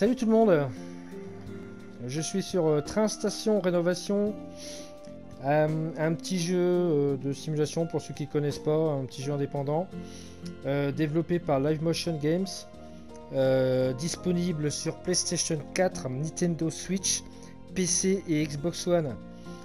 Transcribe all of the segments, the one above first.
Salut tout le monde, je suis sur Train Station Rénovation, un petit jeu de simulation pour ceux qui ne connaissent pas, un petit jeu indépendant, développé par Live Motion Games, disponible sur PlayStation 4, Nintendo Switch, PC et Xbox One.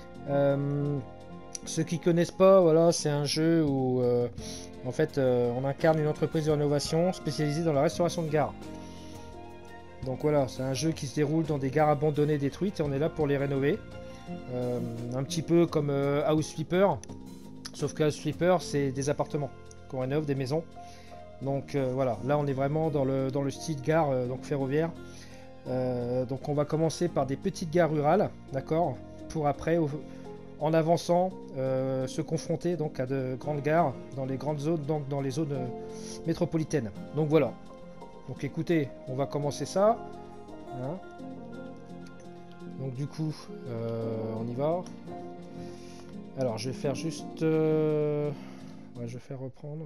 Ceux qui ne connaissent pas, voilà, c'est un jeu où en fait on incarne une entreprise de rénovation spécialisée dans la restauration de gares. Donc voilà, c'est un jeu qui se déroule dans des gares abandonnées détruites et on est là pour les rénover. Un petit peu comme House Flipper, sauf que House Flipper c'est des appartements qu'on rénove, des maisons. Donc voilà, là on est vraiment dans le style gare donc ferroviaire. Donc on va commencer par des petites gares rurales, d'accord, pour après en avançant se confronter donc à de grandes gares dans les grandes zones, donc dans les zones métropolitaines. Donc voilà. Donc écoutez, on va commencer ça. Hein. Donc du coup, on y va. Alors je vais faire juste... ouais, je vais faire reprendre.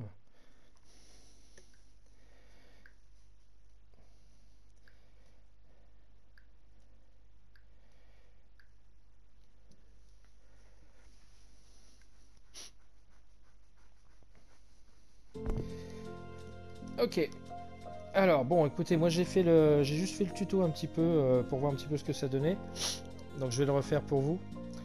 Ok. Alors bon, écoutez, moi j'ai juste fait le tuto un petit peu pour voir un petit peu ce que ça donnait. Donc je vais le refaire pour vous.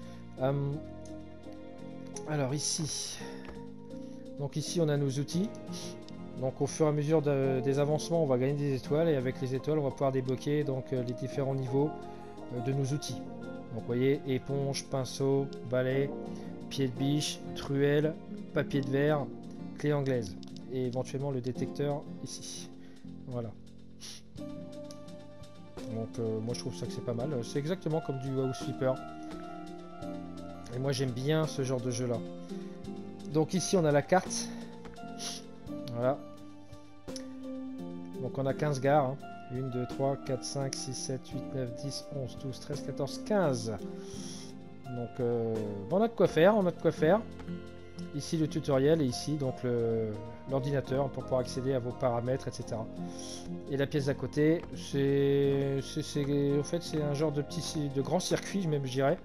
Alors ici, on a nos outils. Donc au fur et à mesure des avancements, on va gagner des étoiles et avec les étoiles, on va pouvoir débloquer donc les différents niveaux de nos outils. Donc vous voyez, éponge, pinceau, balai, pied de biche, truelle, papier de verre, clé anglaise et éventuellement le détecteur ici. Voilà. Donc moi je trouve ça que c'est pas mal. C'est exactement comme du House Flipper. Et moi j'aime bien ce genre de jeu là. Donc ici on a la carte. Voilà. Donc on a 15 gares. Hein. 1, 2, 3, 4, 5, 6, 7, 8, 9, 10, 11, 12, 13, 14, 15. Donc on a de quoi faire. Ici le tutoriel et ici donc l'ordinateur pour pouvoir accéder à vos paramètres, etc. Et la pièce d'à côté, en fait c'est un genre de grand circuit même je dirais.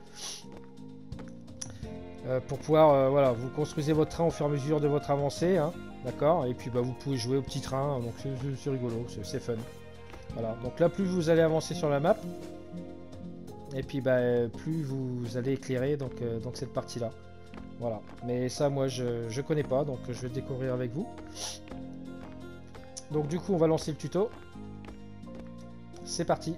Pour pouvoir voilà, vous construisez votre train au fur et à mesure de votre avancée, hein, d'accord. Et puis bah, vous pouvez jouer au petit train, donc c'est rigolo, c'est fun. Voilà, donc là plus vous allez avancer sur la map, et puis bah, plus vous allez éclairer donc cette partie là. Voilà, mais ça moi je connais pas, donc je vais le découvrir avec vous. Donc du coup on va lancer le tuto. C'est parti.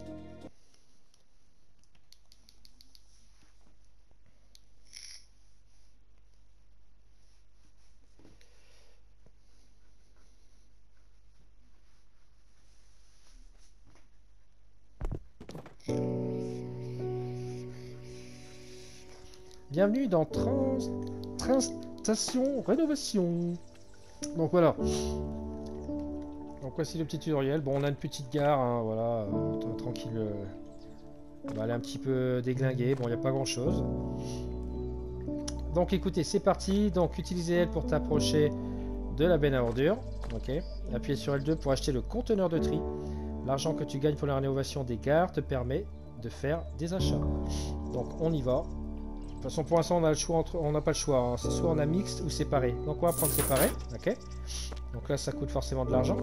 Bienvenue dans Train Station Rénovation. Donc voilà. Donc voici le petit tutoriel. Bon, on a une petite gare, hein, voilà, tranquille. On va aller un petit peu déglinguer. Bon, il n'y a pas grand chose. Donc écoutez, c'est parti. Donc utilisez L pour t'approcher de la benne à ordures. Ok. Appuyez sur L2 pour acheter le conteneur de tri. L'argent que tu gagnes pour la rénovation des gares te permet de faire des achats. Donc on y va. De toute façon, pour l'instant, on a le choix on n'a pas le choix. Hein. C'est soit on a mixte ou séparé. Donc, on va prendre séparé. Ok. Donc là, ça coûte forcément de l'argent.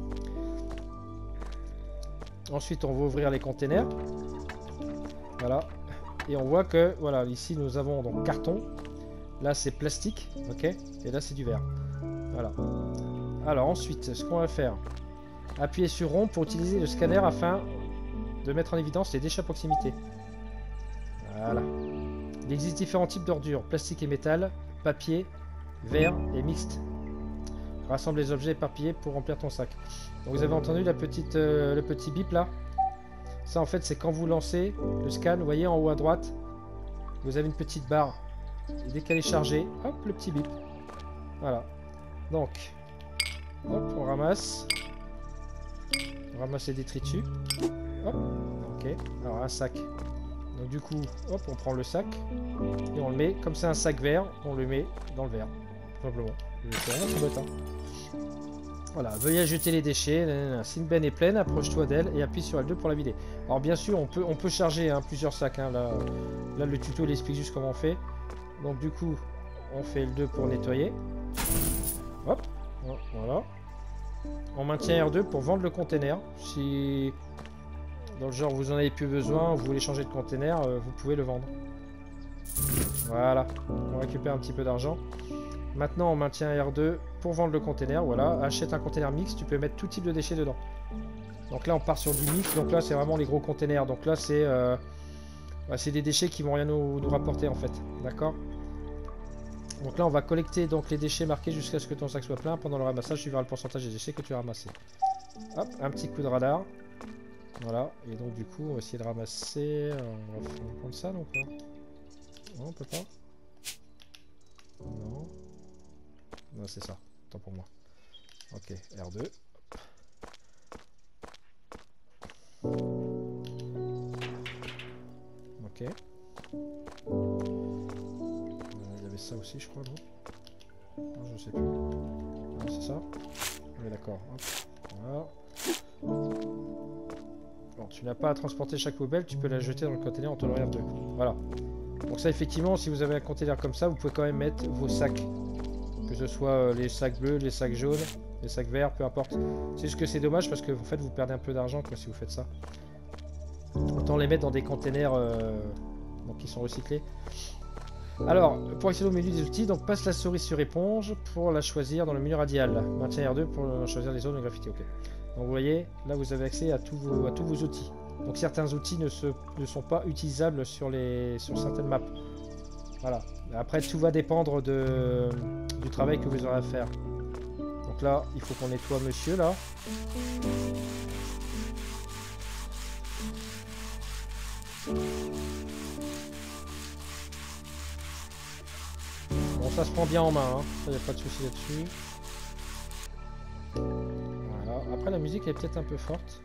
Ensuite, on va ouvrir les containers. Voilà. Et on voit que, voilà, ici, nous avons donc carton. Là, c'est plastique. Ok. Et là, c'est du verre. Voilà. Alors, ensuite, ce qu'on va faire, appuyer sur rond pour utiliser le scanner afin de mettre en évidence les déchets à proximité. Voilà. Il existe différents types d'ordures, plastique et métal, papier, verre et mixte. Rassemble les objets éparpillés pour remplir ton sac. Donc vous avez entendu le petit bip là? Ça en fait c'est quand vous lancez le scan, vous voyez en haut à droite, vous avez une petite barre. Et dès qu'elle est chargée, hop, le petit bip. Voilà. Donc, hop, on ramasse. On ramasse les détritus. Hop, ok. Alors un sac. Donc du coup, hop, on prend le sac et on le met, comme c'est un sac vert, on le met dans le verre, tout simplement. C'est rien tout bête, hein. Voilà, veuillez jeter les déchets. Si une benne est pleine, approche-toi d'elle et appuie sur L2 pour la vider. Alors bien sûr, on peut charger hein, plusieurs sacs. Hein, là, le tuto il explique juste comment on fait. Donc du coup, on fait L2 pour nettoyer. Hop, voilà. On maintient R2 pour vendre le container. Si dans le genre vous en avez plus besoin, vous voulez changer de container, vous pouvez le vendre. Voilà, on récupère un petit peu d'argent. Maintenant on maintient R2 pour vendre le container. Voilà, achète un container mix, tu peux mettre tout type de déchets dedans. Donc là on part sur du mix, donc là c'est vraiment les gros containers. Donc là c'est des déchets qui vont rien nous rapporter en fait. D'accord. Donc là on va collecter donc les déchets marqués jusqu'à ce que ton sac soit plein. Pendant le ramassage tu verras le pourcentage des déchets que tu as ramassés. Hop, un petit coup de radar. Voilà, et donc du coup on va essayer de ramasser. On va prendre ça donc là. Non, on peut pas. Non. Non, c'est ça. Tant pour moi. Ok, R2. Ok. Il y avait ça aussi, je crois, non? Non, je sais plus. Non, c'est ça. Oui, d'accord. Voilà. Bon, tu n'as pas à transporter chaque poubelle, tu peux la jeter dans le container en te le R2. Voilà. Donc ça, effectivement, si vous avez un container comme ça, vous pouvez quand même mettre vos sacs. Que ce soit les sacs bleus, les sacs jaunes, les sacs verts, peu importe. C'est juste que c'est dommage parce que en fait, vous perdez un peu d'argent si vous faites ça. Autant les mettre dans des containers donc, qui sont recyclés. Alors, pour accéder au menu des outils, donc passe la souris sur éponge pour la choisir dans le menu radial. Maintiens R2 pour choisir les zones de graffiti. Ok. Donc vous voyez, là vous avez accès à tous vos outils. Donc certains outils ne sont pas utilisables sur certaines maps. Voilà. Après tout va dépendre du travail que vous aurez à faire. Donc là, il faut qu'on nettoie monsieur là. Bon, ça se prend bien en main, hein. Ça, y a pas de souci là-dessus. Voilà. Après, la musique est peut-être un peu forte.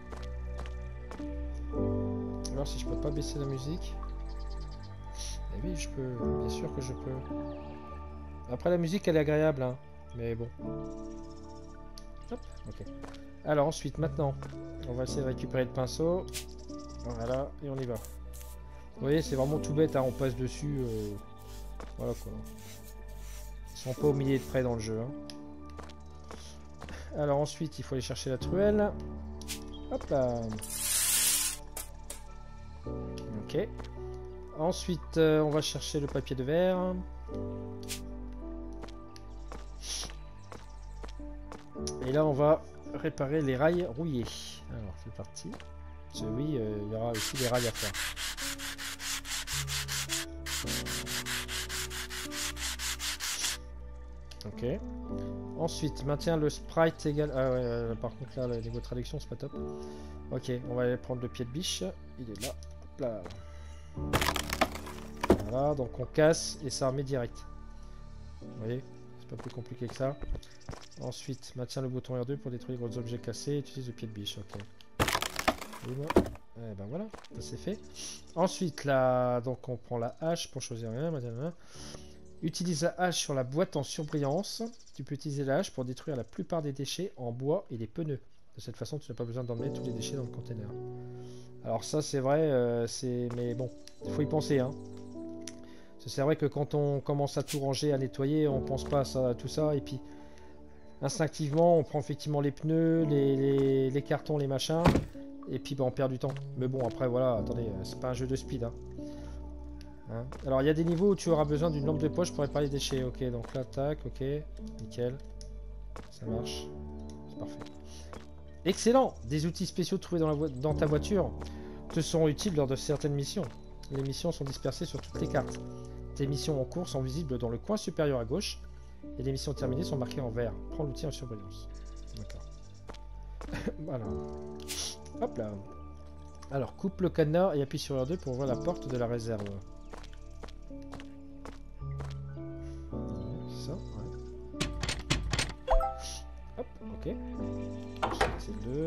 Alors, si je peux pas baisser la musique. Eh oui, je peux. Bien sûr que je peux. Après, la musique, elle est agréable, hein. Mais bon. Hop, ok. Alors, ensuite, maintenant, on va essayer de récupérer le pinceau. Voilà, et on y va. Vous voyez, c'est vraiment tout bête, hein. On passe dessus. Voilà quoi. Ils sont pas au millier de près dans le jeu. Hein. Alors ensuite, il faut aller chercher la truelle. Hop là. Ok. Ensuite, on va chercher le papier de verre. Et là, on va réparer les rails rouillés. Alors, c'est parti. Oui, il y aura aussi des rails à faire. Ok. Ensuite, maintiens le sprite égal. Ah ouais, par contre là, le niveau de traduction c'est pas top. Ok, on va aller prendre le pied de biche. Il est là. Hop là. Voilà, donc on casse et ça remet direct. Vous voyez, c'est pas plus compliqué que ça. Ensuite, maintiens le bouton R2 pour détruire les gros objets cassés. Utilise le pied de biche. Ok. Et ben voilà, ça c'est fait. Ensuite, là, donc on prend la hache pour choisir rien. Utilise la hache sur la boîte en surbrillance. Tu peux utiliser la hache pour détruire la plupart des déchets en bois et les pneus. De cette façon, tu n'as pas besoin d'emmener tous les déchets dans le container. Alors ça, c'est vrai, mais bon, il faut y penser. Hein. C'est vrai que quand on commence à tout ranger, à nettoyer, on pense pas à tout ça. Et puis, instinctivement, on prend effectivement les pneus, les cartons, les machins. Et puis, bah, on perd du temps. Mais bon, après, voilà, attendez, c'est pas un jeu de speed. Hein. Hein. Alors il y a des niveaux où tu auras besoin d'une lampe de poche pour réparer les déchets. Ok, donc là, tac, ok, nickel, ça marche, c'est parfait. Excellent. Des outils spéciaux trouvés dans ta voiture te seront utiles lors de certaines missions. Les missions sont dispersées sur toutes les cartes. Tes missions en cours sont visibles dans le coin supérieur à gauche et les missions terminées sont marquées en vert. Prends l'outil en surbrillance. D'accord. Voilà. Hop là. Alors coupe le cadenas et appuie sur R2 pour ouvrir la porte de la réserve. Ça, ouais. Hop, ok. Ensuite, c'est le...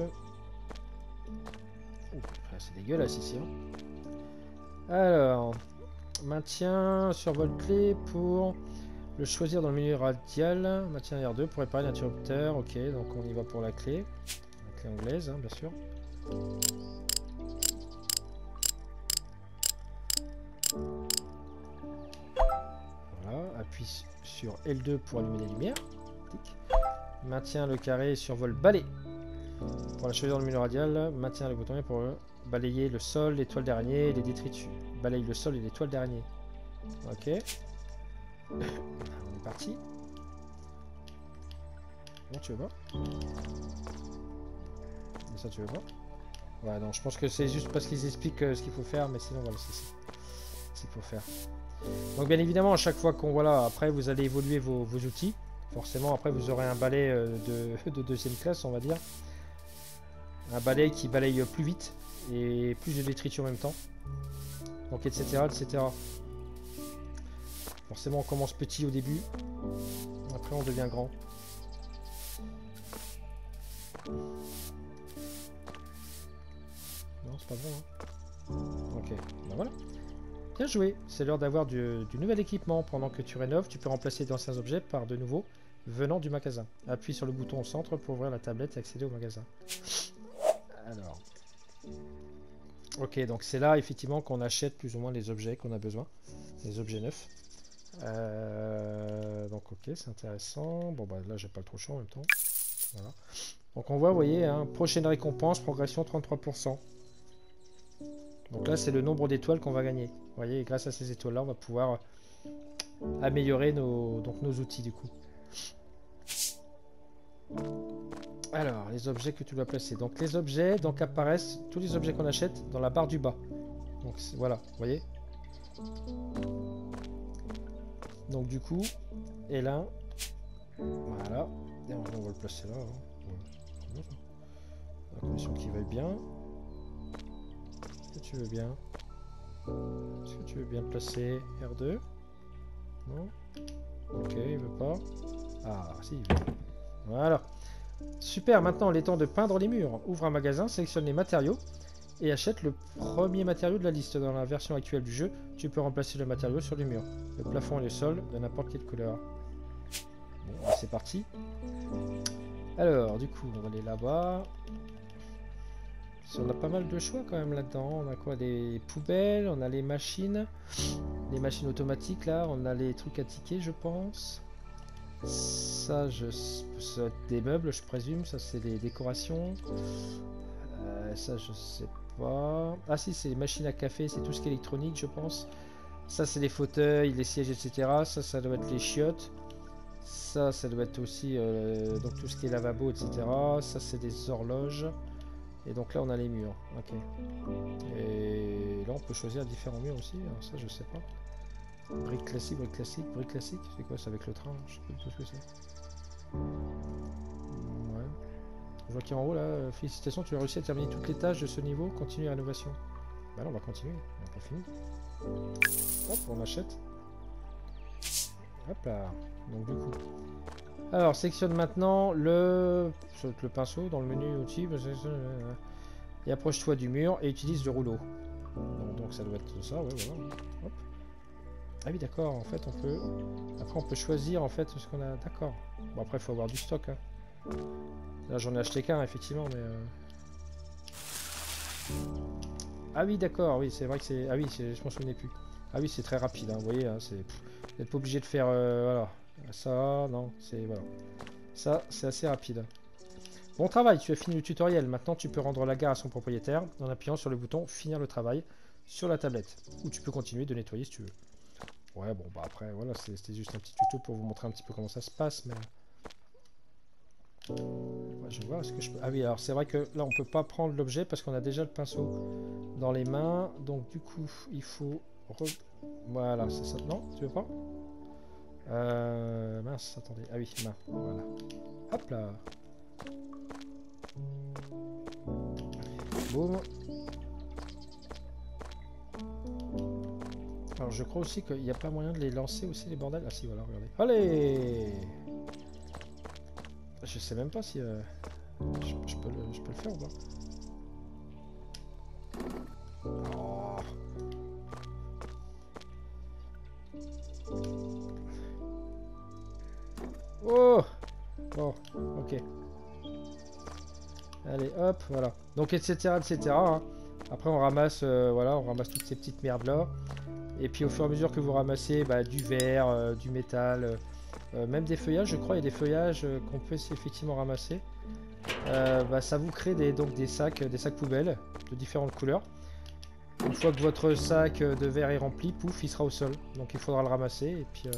c'est dégueulasse ici. Hein. Alors, maintien, survol clé pour Le choisir dans le menu radial. Maintien R2 pour réparer l'interrupteur. Ok, donc on y va pour la clé. La clé anglaise, hein, bien sûr. Voilà, appuie sur L2 pour allumer les lumières. Tic. Maintiens le carré et survole balai. Pour la choisir dans le menu radial, maintiens le bouton pour balayer le sol, les toiles d'araignée et les détritus. Balaye le sol et les toiles d'araignée. Ok. On est parti. Non, tu veux pas? Et ça, tu veux pas? Ouais, non, je pense que c'est juste parce qu'ils expliquent ce qu'il faut faire, mais sinon, voilà, c'est ce qu'il faut faire. Donc, bien évidemment, à chaque fois qu'on... Voilà, après, vous allez évoluer vos outils. Forcément, après, vous aurez un balai de deuxième classe, on va dire. Un balai qui balaye plus vite et plus de détritus en même temps. Donc, etc., etc. Forcément, on commence petit au début. Après, on devient grand. Non, c'est pas bon, hein. Ok, ben voilà. Bien joué. C'est l'heure d'avoir du nouvel équipement. Pendant que tu rénoves, tu peux remplacer d'anciens objets par de nouveaux venant du magasin. Appuie sur le bouton au centre pour ouvrir la tablette et accéder au magasin. Alors. Ok, donc c'est là, effectivement, qu'on achète plus ou moins les objets qu'on a besoin. Les objets neufs. Donc ok, c'est intéressant. Bon bah là j'ai pas trop chaud en même temps. Voilà. Donc on voit, vous voyez, hein, prochaine récompense, progression 33%. Donc là c'est le nombre d'étoiles qu'on va gagner. Vous voyez, et grâce à ces étoiles là on va pouvoir améliorer nos outils du coup. Alors les objets que tu dois placer. Donc les objets, donc apparaissent tous les objets qu'on achète dans la barre du bas. Donc voilà, vous voyez. Donc du coup, et là, voilà, et on va le placer là. Hein. La condition qui va bien. Est-ce que tu veux bien? Est-ce que tu veux bien le placer R2? Non? Ok, il veut pas. Ah, si, il veut. Voilà. Super, maintenant il est temps de peindre les murs. Ouvre un magasin, sélectionne les matériaux et achète le premier matériau de la liste. Dans la version actuelle du jeu, tu peux remplacer le matériau sur les murs, le plafond et le sol de n'importe quelle couleur. Bon, c'est parti. Alors, du coup, on va aller là-bas. On a pas mal de choix quand même là-dedans. On a quoi? Des poubelles, on a les machines automatiques là, on a les trucs à tickets, je pense. Ça, ça va être des meubles, je présume. Ça, c'est des décorations. Ça, je sais pas. Ah si, c'est les machines à café, c'est tout ce qui est électronique, je pense. Ça, c'est les fauteuils, les sièges, etc. Ça doit être les chiottes. Ça doit être aussi donc tout ce qui est lavabo, etc. Ça, c'est des horloges. Et donc là, on a les murs. Ok. Et là, on peut choisir différents murs aussi. Alors ça, je sais pas. Brique classique, brique classique, brique classique. C'est quoi? C'est avec le train? Je sais pas du tout ce que c'est. Ouais. Je vois qu'en haut là, félicitations, tu as réussi à terminer toutes les tâches de ce niveau, continue la rénovation. Bah là on va continuer, on n'a pas fini. Hop, on achète. Hop là, donc du coup. Alors, sélectionne maintenant le pinceau dans le menu outils et approche-toi du mur et utilise le rouleau. Donc ça doit être ça, ouais, voilà. Hop. Ah oui, d'accord, en fait on peut... Après on peut choisir en fait ce qu'on a... D'accord. Bon après il faut avoir du stock, hein. Là j'en ai acheté qu'un effectivement mais ah oui d'accord, oui c'est vrai que c'est... Ah oui, je m'en souvenais plus. Ah oui c'est très rapide, hein, vous voyez, hein, c'est... Vous n'êtes pas obligé de faire... voilà. Ça, non, c'est... Voilà. Ça c'est assez rapide. Bon travail, tu as fini le tutoriel. Maintenant tu peux rendre la gare à son propriétaire en appuyant sur le bouton finir le travail sur la tablette. Ou tu peux continuer de nettoyer si tu veux. Ouais bon bah après voilà, c'était juste un petit tuto pour vous montrer un petit peu comment ça se passe mais... Ouais, je vais voir, est-ce que je peux... Ah oui, alors c'est vrai que là on peut pas prendre l'objet parce qu'on a déjà le pinceau dans les mains. Donc du coup il faut... Voilà, c'est ça. Non, tu veux pas? Mince, attendez. Ah oui, main. Voilà. Hop là. Boum. Alors je crois aussi qu'il n'y a pas moyen de les lancer aussi les bordels. Ah si, voilà, regardez. Allez! Je sais même pas si je peux le faire ou pas. Oh. Oh! Bon, ok. Allez, hop, voilà. Donc, etc., etc. Hein. Après, on ramasse, voilà, on ramasse toutes ces petites merdes là. Et puis, au fur et à mesure que vous ramassez bah, du verre, du métal, même des feuillages, je crois, il y a des feuillages qu'on peut effectivement ramasser. Bah, ça vous crée donc des sacs poubelles de différentes couleurs. Une fois que votre sac de verre est rempli, pouf, il sera au sol. Donc, il faudra le ramasser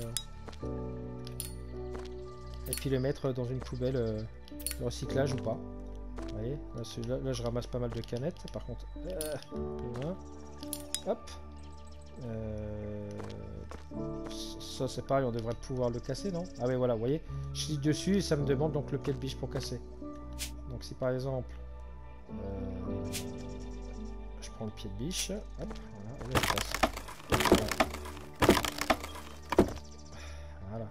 et puis le mettre dans une poubelle de recyclage ou pas. Vous voyez, là, je ramasse pas mal de canettes, par contre. Plus loin. Hop. Ça c'est pareil, on devrait pouvoir le casser, non? Ah oui, voilà, vous voyez. Je clique dessus et ça me demande donc le pied de biche pour casser. Donc si par exemple, je prends le pied de biche, hop, voilà, et là, je passe. Voilà.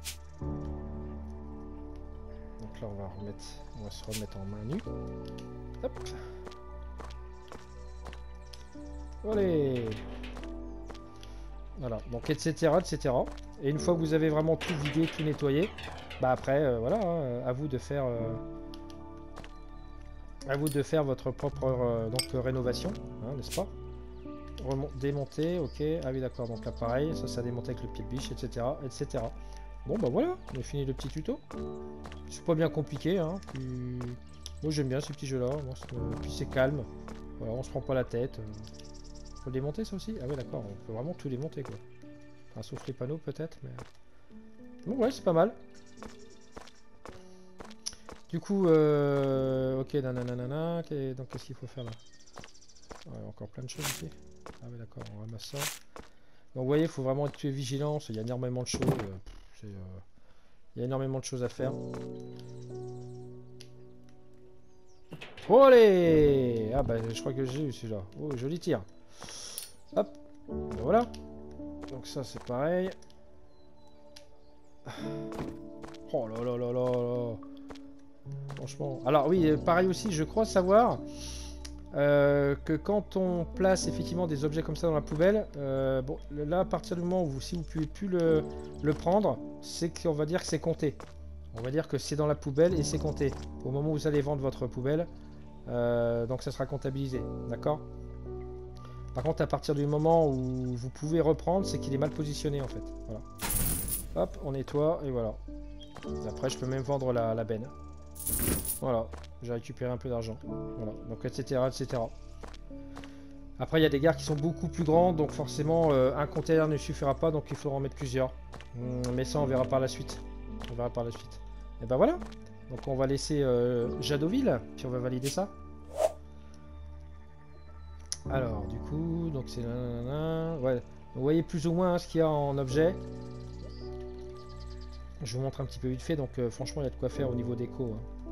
Donc là on va se remettre en main nue. Hop. Allez. Voilà, donc etc., etc. Et une fois que vous avez vraiment tout vidé, tout nettoyé, bah après, voilà, hein, à vous de votre propre donc, rénovation, hein, n'est-ce pas? Démonter, ok, ah oui d'accord, donc là pareil, ça démonté avec le pied de biche, etc., etc. Bon bah voilà, on a fini le petit tuto. C'est pas bien compliqué, hein, puis... Moi j'aime bien ces petits jeux là, puis c'est calme, voilà, on se prend pas la tête. Faut le démonter ça aussi? Ah oui d'accord, on peut vraiment tout démonter quoi. Enfin, sauf les panneaux peut-être, mais... Bon ouais, c'est pas mal. Du coup, ok, nanana, donc qu'est-ce qu'il faut faire là? Ouais, encore plein de choses ici. Ah oui d'accord, on ramasse ça. Donc vous voyez, il faut vraiment être vigilant, il y a énormément de choses. Il y a énormément de choses à faire. Oh allez! Ah bah je crois que j'ai eu celui-là. Oh, joli tir. Hop, ben voilà. Donc ça c'est pareil. Oh là là là là là. Franchement. Alors oui, pareil aussi, je crois savoir que quand on place effectivement des objets comme ça dans la poubelle, bon, là à partir du moment où si vous ne pouvez plus le prendre, c'est qu'on va dire que c'est compté. On va dire que c'est dans la poubelle et c'est compté. Au moment où vous allez vendre votre poubelle, donc ça sera comptabilisé, d'accord? Par contre, à partir du moment où vous pouvez reprendre, c'est qu'il est mal positionné en fait. Voilà. Hop, on nettoie et voilà. Et après, je peux même vendre la benne. Voilà, j'ai récupéré un peu d'argent. Voilà, donc etc. etc. Après, il y a des gares qui sont beaucoup plus grandes, donc forcément, un container ne suffira pas, donc il faudra en mettre plusieurs. Mais ça, on verra par la suite. On verra par la suite. Et ben voilà. Donc on va laisser Jadoville, puis on va valider ça. Alors, du coup, donc c'est... Ouais. Vous voyez plus ou moins hein, ce qu'il y a en objet. Je vous montre un petit peu vite fait, donc franchement, il y a de quoi faire au niveau déco. Hein.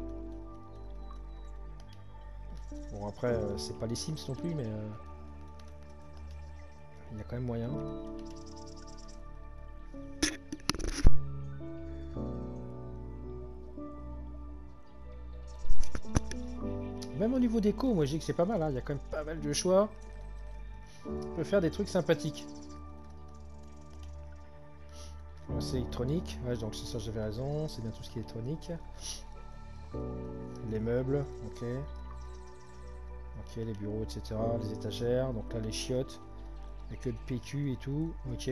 Bon, après, c'est pas les Sims non plus, mais il y a quand même moyen. Même au niveau déco, moi je dis que c'est pas mal, hein. Il y a quand même pas mal de choix. On peut faire des trucs sympathiques. C'est électronique, ouais, donc c'est ça, j'avais raison, c'est bien tout ce qui est électronique. Les meubles, ok. Ok, les bureaux, etc. Les étagères, donc là les chiottes, avec le PQ et tout, ok.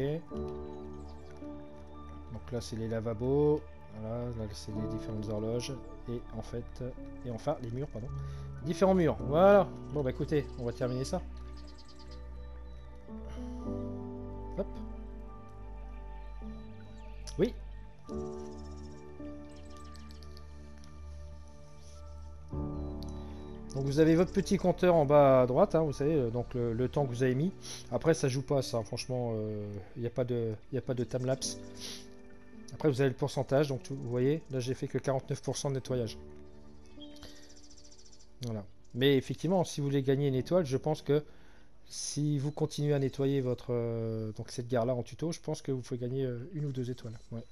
Donc là c'est les lavabos, voilà, là c'est les différentes horloges, et en fait, et enfin les murs, pardon. Différents murs, voilà. Bon bah écoutez, on va terminer ça. Hop. Oui. Donc vous avez votre petit compteur en bas à droite, hein, vous savez, donc le temps que vous avez mis. Après ça joue pas ça, franchement, il n'y a pas de timelapse. Après vous avez le pourcentage, donc vous voyez, là j'ai fait que 49% de nettoyage. Voilà. Mais effectivement, si vous voulez gagner une étoile, je pense que si vous continuez à nettoyer votre donc cette gare là en tuto, je pense que vous pouvez gagner une ou deux étoiles. Ouais.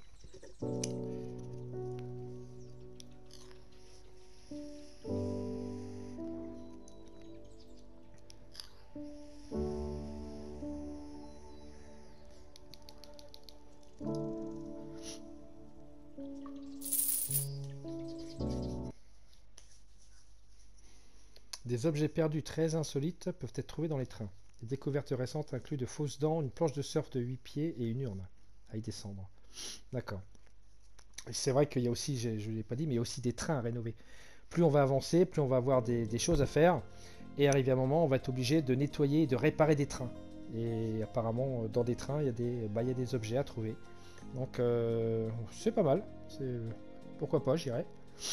Des objets perdus très insolites peuvent être trouvés dans les trains. Les découvertes récentes incluent de fausses dents, une planche de surf de 8 pieds et une urne à y descendre. D'accord. C'est vrai qu'il y a aussi, je ne l'ai pas dit, mais il y a aussi des trains à rénover. Plus on va avancer, plus on va avoir des choses à faire. Et arrivé à un moment, on va être obligé de nettoyer et de réparer des trains. Et apparemment, dans des trains, il y a des objets à trouver. Donc, c'est pas mal. Pourquoi pas, j'irai.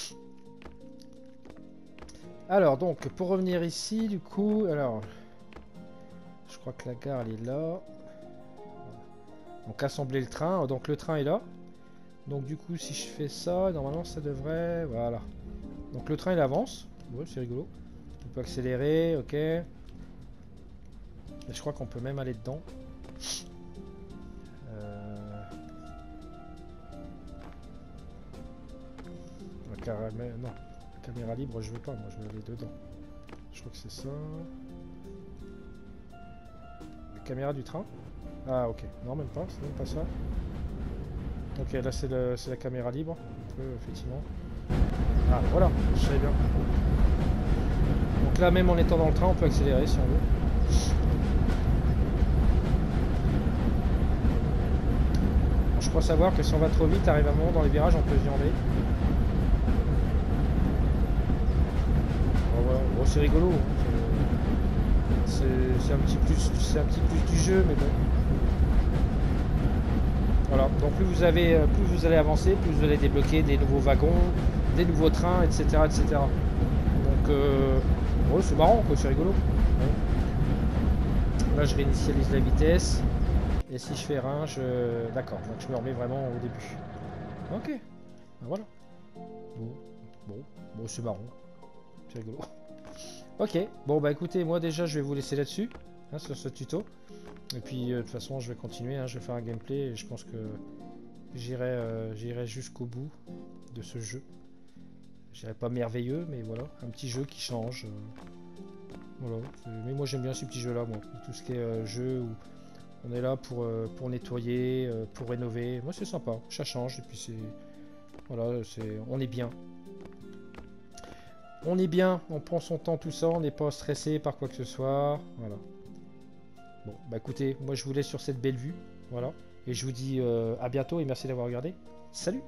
Alors, donc, pour revenir ici, du coup, alors... Je crois que la gare, elle est là. Donc, assembler le train. Donc, le train est là. Donc, du coup, si je fais ça, normalement, ça devrait... Voilà. Donc, le train, il avance. Ouais, c'est rigolo. On peut accélérer, ok. Et je crois qu'on peut même aller dedans. Non, la caméra libre, je veux pas. Moi, je veux aller dedans. Je crois que c'est ça. La caméra du train. Ah, ok. Non, même pas. C'est même pas ça. Ok, là, c'est la caméra libre. On peut, effectivement. Ah, voilà. Je savais bien. Donc là, même en étant dans le train, on peut accélérer si on veut. Je crois savoir que si on va trop vite, arrive un moment dans les virages, on peut se viander. Bon, voilà. Bon, c'est rigolo. Hein. C'est un petit plus du jeu, mais bon. Voilà. Donc plus vous allez avancer, plus vous allez débloquer des nouveaux wagons, des nouveaux trains, etc., etc. Donc, ouais, c'est marrant, quoi. C'est rigolo. Ouais. Là, je réinitialise la vitesse. Et si je fais un, d'accord, donc je me remets vraiment au début. Ok, ben voilà. Bon, c'est marrant. C'est rigolo. Ok, bon bah écoutez, moi déjà je vais vous laisser là-dessus, hein, sur ce tuto. Et puis de toute façon je vais continuer, hein, je vais faire un gameplay et je pense que j'irai jusqu'au bout de ce jeu. J'irai pas merveilleux, mais voilà, un petit jeu qui change. Voilà, mais moi j'aime bien ces petits jeux-là, moi. Tout ce qui est jeu où on est là pour nettoyer, pour rénover. Moi c'est sympa, ça change et puis c'est... Voilà, on est bien. On est bien, on prend son temps tout ça, on n'est pas stressé par quoi que ce soit. Voilà. Bon, bah écoutez, moi je vous laisse sur cette belle vue. Voilà. Et je vous dis à bientôt et merci d'avoir regardé. Salut!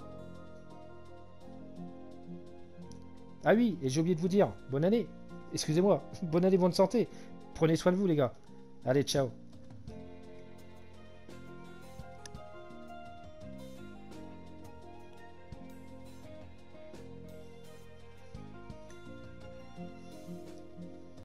Ah oui, et j'ai oublié de vous dire, bonne année! Excusez-moi, bonne année, bonne santé! Prenez soin de vous les gars. Allez, ciao!